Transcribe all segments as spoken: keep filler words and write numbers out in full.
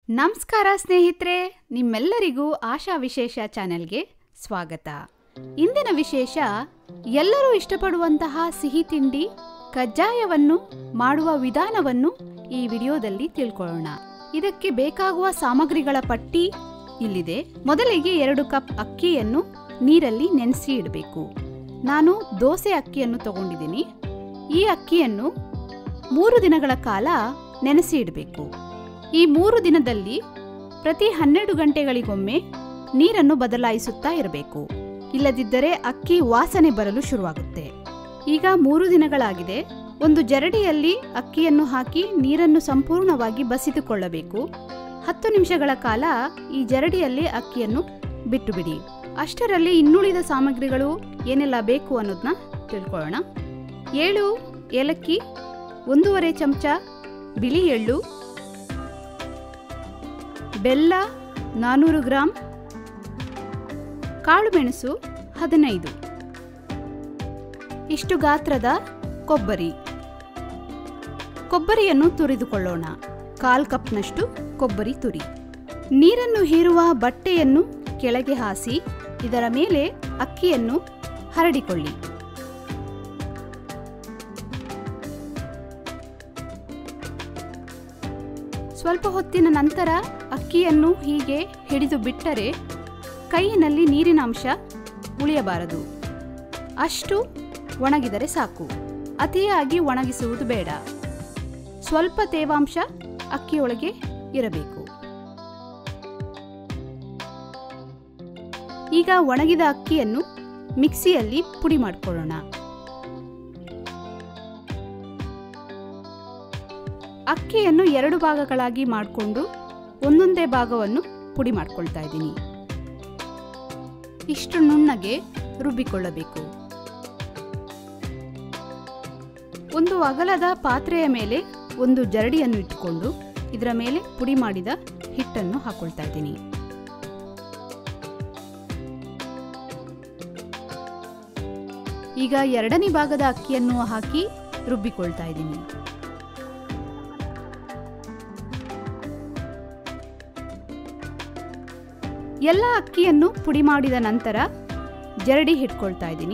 ನಮಸ್ಕಾರ ಸ್ನೇಹಿತರೆ, ನಿಮ್ಮೆಲ್ಲರಿಗೂ ಆಶಾ ವಿಶೇಷ ಚಾನೆಲ್ಗೆ ಸ್ವಾಗತ. ಇಂದಿನ ವಿಶೇಷ ಎಲ್ಲರೂ ಇಷ್ಟಪಡುವಂತಹ ಸಿಹಿ ತಿಂಡಿ ಕಜ್ಜಾಯವನ್ನು ಮಾಡುವ ವಿಧಾನವನ್ನು ಈ ವಿಡಿಯೋದಲ್ಲಿ ತಿಳ್ಕೊಳ್ಳೋಣ. ಇದಕ್ಕೆ ಬೇಕಾಗುವ ಸಾಮಗ್ರಿಗಳ ಪಟ್ಟಿ ಇಲ್ಲಿದೆ. ಮೊದಲಿಗೆ ಎರಡು ಕಪ್ ಅಕ್ಕಿಯನ್ನು ನೀರಲ್ಲಿ ನೆನೆಸಿ ಇಡಬೇಕು. ನಾನು ದೋಸೆ ಅಕ್ಕಿಯನ್ನು ತಗೊಂಡಿದ್ದೀನಿ. ಈ ಅಕ್ಕಿಯನ್ನು ಮೂರು ದಿನಗಳ ಕಾಲ ನೆನೆಸಿ ಇಡಬೇಕು. ಈ ಮೂರು ದಿನದಲ್ಲಿ ಪ್ರತಿ ಹನ್ನೆರಡು ಗಂಟೆಗಳಿಗೊಮ್ಮೆ ನೀರನ್ನು ಬದಲಾಯಿಸುತ್ತಾ ಇರಬೇಕು. ಇಲ್ಲದಿದ್ದರೆ ಅಕ್ಕಿ ವಾಸನೆ ಬರಲು ಶುರುವಾಗುತ್ತೆ. ಈಗ ಮೂರು ದಿನಗಳಾಗಿದೆ. ಒಂದು ಜರಡಿಯಲ್ಲಿ ಅಕ್ಕಿಯನ್ನು ಹಾಕಿ ನೀರನ್ನು ಸಂಪೂರ್ಣವಾಗಿ ಬಸಿದುಕೊಳ್ಳಬೇಕು. ಹತ್ತು ನಿಮಿಷಗಳ ಕಾಲ ಈ ಜರಡಿಯಲ್ಲಿ ಅಕ್ಕಿಯನ್ನು ಬಿಟ್ಟು ಬಿಡಿ. ಅಷ್ಟರಲ್ಲಿ ಇನ್ನುಳಿದ ಸಾಮಗ್ರಿಗಳು ಏನೆಲ್ಲ ಬೇಕು ಅನ್ನೋದನ್ನ ತಿಳ್ಕೊಳ್ಳೋಣ. ಏಳು ಏಲಕ್ಕಿ, ಒಂದೂವರೆ ಚಮಚ ಬಿಳಿ ಎಳ್ಳು, ಬೆಲ್ಲ ನಾನ್ನೂರು ಗ್ರಾಂ, ಕಾಳುಮೆಣಸು ಹದಿನೈದು, ಇಷ್ಟು ಗಾತ್ರದ ಕೊಬ್ಬರಿ. ಕೊಬ್ಬರಿಯನ್ನು ತುರಿದುಕೊಳ್ಳೋಣ. ಕಾಲ್ ಕಪ್ನಷ್ಟು ಕೊಬ್ಬರಿ ತುರಿ. ನೀರನ್ನು ಹೀರುವ ಬಟ್ಟೆಯನ್ನು ಕೆಳಗೆ ಹಾಸಿ ಇದರ ಮೇಲೆ ಅಕ್ಕಿಯನ್ನು ಹರಡಿಕೊಳ್ಳಿ. ಸ್ವಲ್ಪ ಹೊತ್ತಿನ ನಂತರ ಅಕ್ಕಿಯನ್ನು ಹೀಗೆ ಹಿಡಿದು ಬಿಟ್ಟರೆ ಕೈಯಿನಲ್ಲಿ ನೀರಿನ ಅಂಶ ಉಳಿಯಬಾರದು. ಅಷ್ಟು ಒಣಗಿದರೆ ಸಾಕು. ಅತಿಯಾಗಿ ಒಣಗಿಸುವುದು ಬೇಡ. ಸ್ವಲ್ಪ ತೇವಾಂಶ ಅಕ್ಕಿಯೊಳಗೆ ಇರಬೇಕು. ಈಗ ಒಣಗಿದ ಅಕ್ಕಿಯನ್ನು ಮಿಕ್ಸಿಯಲ್ಲಿ ಪುಡಿ ಮಾಡಿಕೊಳ್ಳೋಣ. ಅಕ್ಕಿಯನ್ನು ಎರಡು ಭಾಗಗಳಾಗಿ ಮಾಡಿಕೊಂಡು ಒಂದೊಂದೇ ಭಾಗವನ್ನು ಪುಡಿ ಮಾಡ್ಕೊಳ್ತಾ ಇದ್ದೀನಿ. ಇಷ್ಟು ನುಣ್ಣಗೆ ರುಬ್ಬಿಕೊಳ್ಳಬೇಕು. ಒಂದು ಅಗಲದ ಪಾತ್ರೆಯ ಮೇಲೆ ಒಂದು ಜರಡಿಯನ್ನು ಇಟ್ಟುಕೊಂಡು ಇದರ ಮೇಲೆ ಪುಡಿ ಮಾಡಿದ ಹಿಟ್ಟನ್ನು ಹಾಕೊಳ್ತಾ ಇದ್ದೀನಿ. ಈಗ ಎರಡನೇ ಭಾಗದ ಅಕ್ಕಿಯನ್ನು ಹಾಕಿ ರುಬ್ಬಿಕೊಳ್ತಾ ಇದ್ದೀನಿ. ಎಲ್ಲ ಅಕ್ಕಿಯನ್ನು ಪುಡಿ ಮಾಡಿದ ನಂತರ ಜರಡಿ ಹಿಡ್ಕೊಳ್ತಾ ಇದ್ದೀನಿ.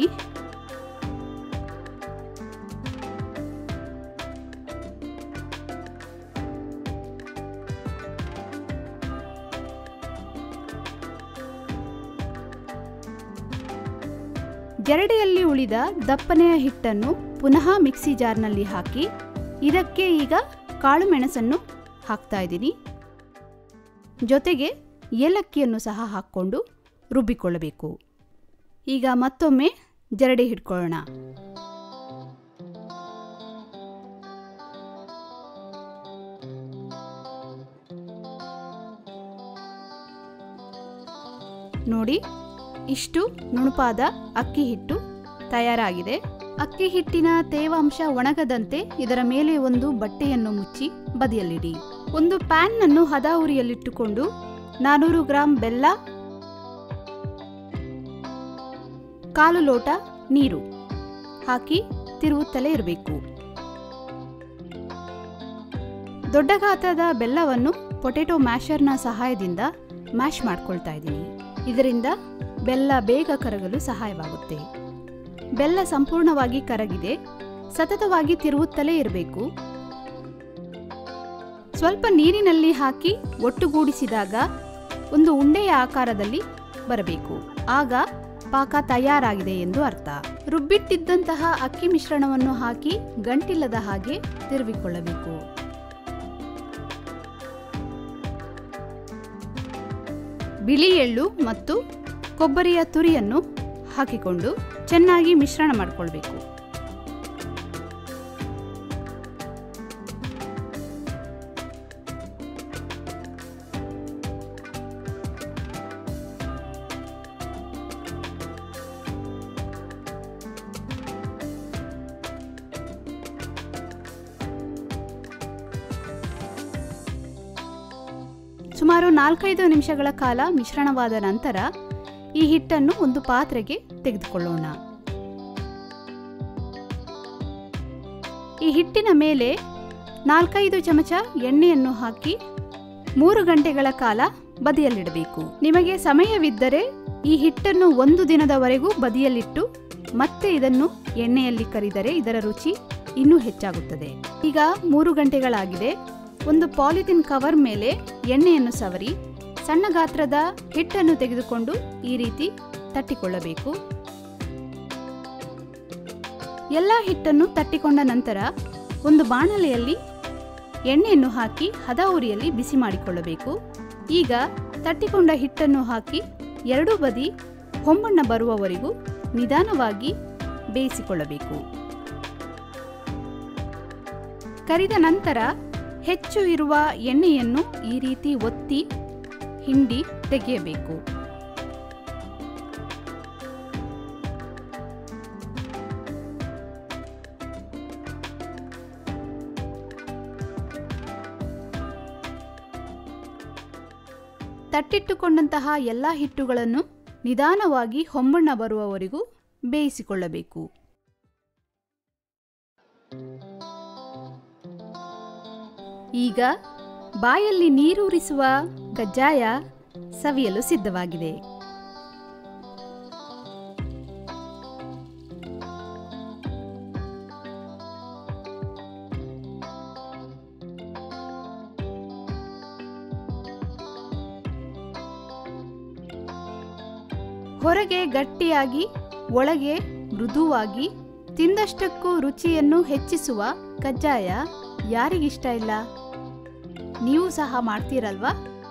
ಜರಡಿಯಲ್ಲಿ ಉಳಿದ ದಪ್ಪನೆಯ ಹಿಟ್ಟನ್ನು ಪುನಃ ಮಿಕ್ಸಿ ಜಾರ್ನಲ್ಲಿ ಹಾಕಿ ಇದಕ್ಕೆ ಈಗ ಕಾಳು ಮೆಣಸನ್ನು ಹಾಕ್ತಾ ಇದ್ದೀನಿ. ಜೊತೆಗೆ ಏಲಕ್ಕಿಯನ್ನು ಸಹ ಹಾಕ್ಕೊಂಡು ರುಬ್ಬಿಕೊಳ್ಳಬೇಕು. ಈಗ ಮತ್ತೊಮ್ಮೆ ಜರಡಿ ಹಿಡ್ಕೊಳ್ಳೋಣ. ನೋಡಿ, ಇಷ್ಟು ನುಣುಪಾದ ಅಕ್ಕಿ ಹಿಟ್ಟು ತಯಾರಾಗಿದೆ. ಅಕ್ಕಿ ಹಿಟ್ಟಿನ ತೇವಾಂಶ ಒಣಗದಂತೆ ಇದರ ಮೇಲೆ ಒಂದು ಬಟ್ಟೆಯನ್ನು ಮುಚ್ಚಿ ಬದಿಯಲ್ಲಿಡಿ. ಒಂದು ಪ್ಯಾನ್ ಅನ್ನು ಹದ ಉರಿಯಲ್ಲಿಟ್ಟುಕೊಂಡು ನಾನ್ನೂರು ಗ್ರಾಂ ಬೆಲ್ಲ, ಕಾಲು ಲೋಟ ನೀರು ಹಾಕಿ ತಿರುವುತ್ತಲೇ ಇರಬೇಕು. ದೊಡ್ಡ ಗಾತ್ರದ ಬೆಲ್ಲವನ್ನು ಪೊಟೆಟೊ ಮ್ಯಾಶರ್ನ ಸಹಾಯದಿಂದ ಮ್ಯಾಶ್ ಮಾಡ್ಕೊಳ್ತಾ ಇದ್ದೀನಿ. ಇದರಿಂದ ಬೆಲ್ಲ ಬೇಗ ಕರಗಲು ಸಹಾಯವಾಗುತ್ತೆ. ಬೆಲ್ಲ ಸಂಪೂರ್ಣವಾಗಿ ಕರಗಿದೆ. ಸತತವಾಗಿ ತಿರುವುತ್ತಲೇ ಇರಬೇಕು. ಸ್ವಲ್ಪ ನೀರಿನಲ್ಲಿ ಹಾಕಿ ಒಟ್ಟುಗೂಡಿಸಿದಾಗ ಒಂದು ಉಂಡೆಯ ಆಕಾರದಲ್ಲಿ ಬರಬೇಕು. ಆಗ ಪಾಕ ತಯಾರಾಗಿದೆ ಎಂದು ಅರ್ಥ. ರುಬ್ಬಿಟ್ಟಿದ್ದಂತಹ ಅಕ್ಕಿ ಮಿಶ್ರಣವನ್ನು ಹಾಕಿ ಗಂಟಿಲ್ಲದ ಹಾಗೆ ತಿರುವಿಕೊಳ್ಳಬೇಕು. ಬಿಳಿ ಎಳ್ಳು ಮತ್ತು ಕೊಬ್ಬರಿಯ ತುರಿಯನ್ನು ಹಾಕಿಕೊಂಡು ಚೆನ್ನಾಗಿ ಮಿಶ್ರಣ ಮಾಡಿಕೊಳ್ಬೇಕು. ಸುಮಾರು ನಾಲ್ಕೈದು ನಿಮಿಷಗಳ ಕಾಲ ಮಿಶ್ರಣವಾದ ನಂತರ ಈ ಹಿಟ್ಟನ್ನು ಒಂದು ಪಾತ್ರೆಗೆ ತೆಗೆದುಕೊಳ್ಳೋಣ. ಈ ಹಿಟ್ಟಿನ ಮೇಲೆ ನಾಲ್ಕೈದು ಚಮಚ ಎಣ್ಣೆಯನ್ನು ಹಾಕಿ ಮೂರು ಗಂಟೆಗಳ ಕಾಲ ಬದಿಯಲ್ಲಿಡಬೇಕು. ನಿಮಗೆ ಸಮಯವಿದ್ದರೆ ಈ ಹಿಟ್ಟನ್ನು ಒಂದು ದಿನದವರೆಗೂ ಬದಿಯಲ್ಲಿಟ್ಟು ಮತ್ತೆ ಇದನ್ನು ಎಣ್ಣೆಯಲ್ಲಿ ಕರಿದರೆ ಇದರ ರುಚಿ ಇನ್ನೂ ಹೆಚ್ಚಾಗುತ್ತದೆ. ಈಗ ಮೂರು ಗಂಟೆಗಳಾಗಿದೆ. ಒಂದು ಪಾಲಿಥಿನ್ ಕವರ್ ಮೇಲೆ ಎಣ್ಣೆಯನ್ನು ಸವರಿ ಸಣ್ಣ ಗಾತ್ರದ ಹಿಟ್ಟನ್ನು ತೆಗೆದುಕೊಂಡು ಈ ರೀತಿ ತಟ್ಟಿಕೊಳ್ಳಬೇಕು. ಎಲ್ಲ ಹಿಟ್ಟನ್ನು ತಟ್ಟಿಕೊಂಡ ನಂತರ ಒಂದು ಬಾಣಲೆಯಲ್ಲಿ ಎಣ್ಣೆಯನ್ನು ಹಾಕಿ ಹದ ಉರಿಯಲ್ಲಿ ಬಿಸಿ ಮಾಡಿಕೊಳ್ಳಬೇಕು. ಈಗ ತಟ್ಟಿಕೊಂಡ ಹಿಟ್ಟನ್ನು ಹಾಕಿ ಎರಡೂ ಬದಿ ಹೊಂಬಣ್ಣ ಬರುವವರೆಗೂ ನಿಧಾನವಾಗಿ ಬೇಯಿಸಿಕೊಳ್ಳಬೇಕು. ಕರಿದ ನಂತರ ಹೆಚ್ಚು ಇರುವ ಎಣ್ಣೆಯನ್ನು ಈ ರೀತಿ ಒತ್ತಿ ಹಿಂಡಿ ತೆಗೆಯಬೇಕು. ತಟ್ಟಿಟ್ಟುಕೊಂಡಂತಹ ಎಲ್ಲ ಹಿಟ್ಟುಗಳನ್ನು ನಿಧಾನವಾಗಿ ಹೊಂಬಣ್ಣ ಬರುವವರೆಗೂ ಬೇಯಿಸಿಕೊಳ್ಳಬೇಕು. ಈಗ ಬಾಯಲ್ಲಿ ನೀರೂರಿಸುವ ಕಜ್ಜಾಯ ಸವಿಯಲು ಸಿದ್ಧವಾಗಿದೆ. ಹೊರಗೆ ಗಟ್ಟಿಯಾಗಿ ಒಳಗೆ ಮೃದುವಾಗಿ ತಿಂದಷ್ಟಕ್ಕೂ ರುಚಿಯನ್ನು ಹೆಚ್ಚಿಸುವ ಕಜ್ಜಾಯ ಯಾರಿಗಿಷ್ಟ ಇಲ್ಲ? ನೀವು ಸಹ ಮಾಡ್ತೀರಲ್ವಾ?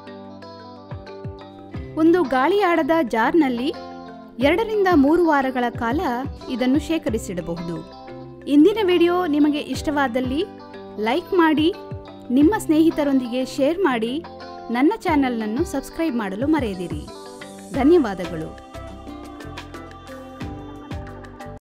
ಒಂದು ಗಾಳಿಯಾಡದ ಜಾರ್ನಲ್ಲಿ ಎರಡರಿಂದ ಮೂರು ವಾರಗಳ ಕಾಲ ಇದನ್ನು ಶೇಖರಿಸಿಡಬಹುದು. ಇಂದಿನ ವಿಡಿಯೋ ನಿಮಗೆ ಇಷ್ಟವಾದಲ್ಲಿ ಲೈಕ್ ಮಾಡಿ, ನಿಮ್ಮ ಸ್ನೇಹಿತರೊಂದಿಗೆ ಶೇರ್ ಮಾಡಿ, ನನ್ನ ಚಾನೆಲ್ನನ್ನು ಸಬ್ಸ್ಕ್ರೈಬ್ ಮಾಡಲು ಮರೆಯದಿರಿ. ಧನ್ಯವಾದಗಳು.